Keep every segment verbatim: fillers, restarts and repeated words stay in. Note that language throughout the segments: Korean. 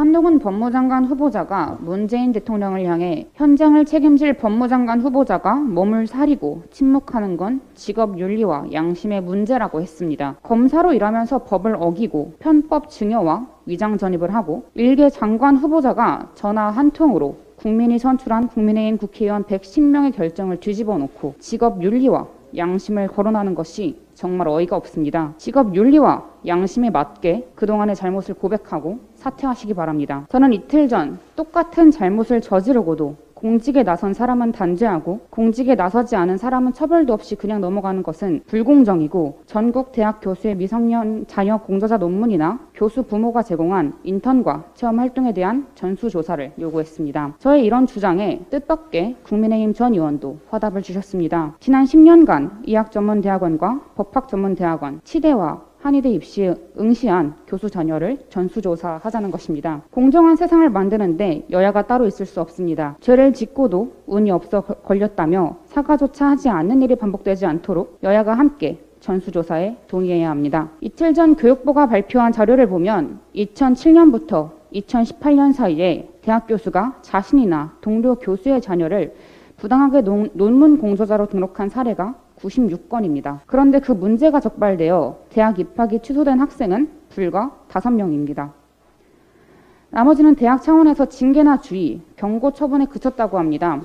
한동훈 법무장관 후보자가 문재인 대통령을 향해 현장을 책임질 법무장관 후보자가 몸을 사리고 침묵하는 건 직업 윤리와 양심의 문제라고 했습니다. 검사로 일하면서 법을 어기고 편법 증여와 위장 전입을 하고 일개 장관 후보자가 전화 한 통으로 국민이 선출한 국민의힘 국회의원 백십 명의 결정을 뒤집어 놓고 직업 윤리와 양심을 거론하는 것이 정말 어이가 없습니다. 직업 윤리와 양심에 맞게 그동안의 잘못을 고백하고 사퇴하시기 바랍니다. 저는 이틀 전 똑같은 잘못을 저지르고도 공직에 나선 사람은 단죄하고 공직에 나서지 않은 사람은 처벌도 없이 그냥 넘어가는 것은 불공정이고 전국 대학 교수의 미성년 자녀 공저자 논문이나 교수 부모가 제공한 인턴과 체험 활동에 대한 전수조사를 요구했습니다. 저의 이런 주장에 뜻밖의 국민의힘 전 의원도 화답을 주셨습니다. 지난 십 년간 의학전문대학원과 법학전문대학원, 치대와 한의대 입시에 응시한 교수 자녀를 전수조사하자는 것입니다. 공정한 세상을 만드는데 여야가 따로 있을 수 없습니다. 죄를 짓고도 운이 없어 걸렸다며 사과조차 하지 않는 일이 반복되지 않도록 여야가 함께 전수조사에 동의해야 합니다. 이틀 전 교육부가 발표한 자료를 보면 이천칠 년부터 이천십팔 년 사이에 대학 교수가 자신이나 동료 교수의 자녀를 부당하게 논, 논문 공저자로 등록한 사례가 구십육 건입니다. 그런데 그 문제가 적발되어 대학 입학이 취소된 학생은 불과 다섯 명입니다. 나머지는 대학 차원에서 징계나 주의, 경고 처분에 그쳤다고 합니다.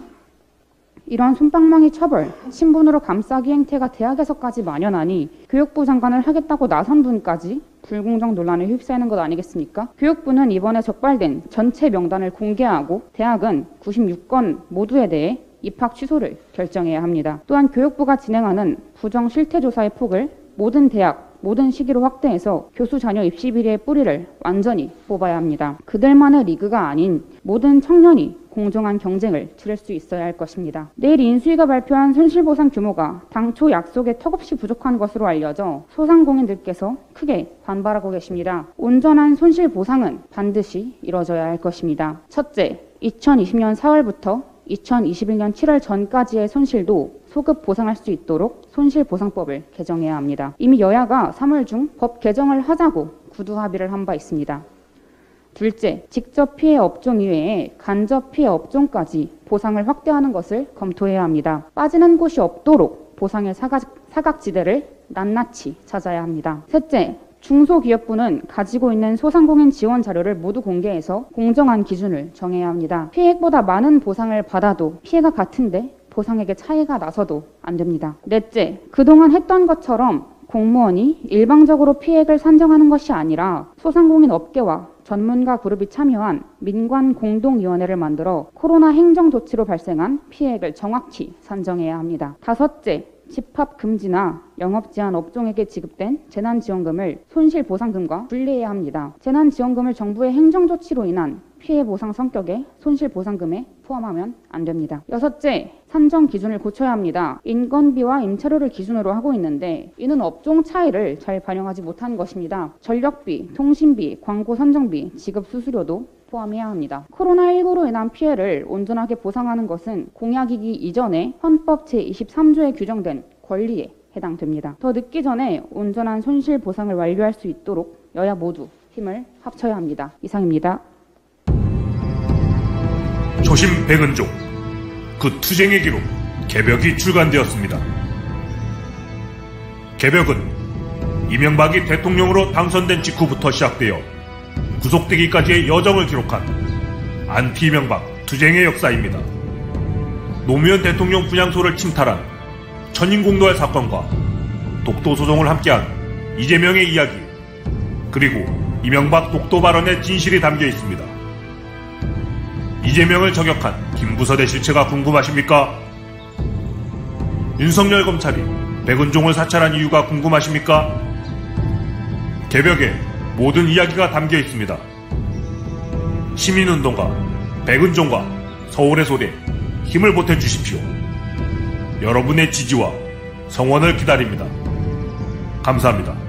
이런 솜방망이 처벌, 신분으로 감싸기 행태가 대학에서까지 만연하니 교육부 장관을 하겠다고 나선 분까지 불공정 논란에 휩싸이는 것 아니겠습니까? 교육부는 이번에 적발된 전체 명단을 공개하고 대학은 구십육 건 모두에 대해 입학 취소를 결정해야 합니다. 또한 교육부가 진행하는 부정 실태 조사의 폭을 모든 대학, 모든 시기로 확대해서 교수 자녀 입시 비리의 뿌리를 완전히 뽑아야 합니다. 그들만의 리그가 아닌 모든 청년이 공정한 경쟁을 치를 수 있어야 할 것입니다. 내일 인수위가 발표한 손실보상 규모가 당초 약속에 턱없이 부족한 것으로 알려져 소상공인들께서 크게 반발하고 계십니다. 온전한 손실보상은 반드시 이뤄져야 할 것입니다. 첫째, 이천이십 년 사월부터 이천이십일 년 칠월 전까지의 손실도 소급 보상할 수 있도록 손실보상법을 개정해야 합니다. 이미 여야가 삼월 중 법 개정을 하자고 구두 합의를 한 바 있습니다. 둘째, 직접 피해 업종 이외에 간접 피해 업종까지 보상을 확대하는 것을 검토해야 합니다. 빠지는 곳이 없도록 보상의 사각, 사각지대를 낱낱이 찾아야 합니다. 셋째, 중소기업부는 가지고 있는 소상공인 지원 자료를 모두 공개해서 공정한 기준을 정해야 합니다. 피해액보다 많은 보상을 받아도 피해가 같은데 보상액의 차이가 나서도 안 됩니다. 넷째, 그동안 했던 것처럼 공무원이 일방적으로 피해액을 산정하는 것이 아니라 소상공인 업계와 전문가 그룹이 참여한 민관공동위원회를 만들어 코로나 행정조치로 발생한 피해액을 정확히 산정해야 합니다. 다섯째, 집합 금지나 영업 제한 업종에게 지급된 재난지원금을 손실보상금과 분리해야 합니다. 재난지원금을 정부의 행정조치로 인한 피해 보상 성격의 손실보상금에 포함하면 안 됩니다. 여섯째, 산정 기준을 고쳐야 합니다. 인건비와 임차료를 기준으로 하고 있는데 이는 업종 차이를 잘 반영하지 못한 것입니다. 전력비, 통신비, 광고 선정비, 지급 수수료도 포함해야 합니다. 코로나십구로 인한 피해를 온전하게 보상하는 것은 공약이기 이전에 헌법 제이십삼 조에 규정된 권리에 해당됩니다. 더 늦기 전에 온전한 손실 보상을 완료할 수 있도록 여야 모두 힘을 합쳐야 합니다. 이상입니다. 초심 백은종, 그 투쟁의 기록 개벽이 출간되었습니다. 개벽은 이명박이 대통령으로 당선된 직후부터 시작되어 구속되기까지의 여정을 기록한 안티-이명박 투쟁의 역사입니다. 노무현 대통령 분향소를 침탈한 천인공노할 사건과 독도소송을 함께한 이재명의 이야기, 그리고 이명박 독도 발언의 진실이 담겨 있습니다. 이재명을 저격한 김부선의 실체가 궁금하십니까? 윤석열 검찰이 백은종을 사찰한 이유가 궁금하십니까? 개벽에 모든 이야기가 담겨 있습니다. 시민운동가 백은종과 서울의 소리에 힘을 보태주십시오. 여러분의 지지와 성원을 기다립니다. 감사합니다.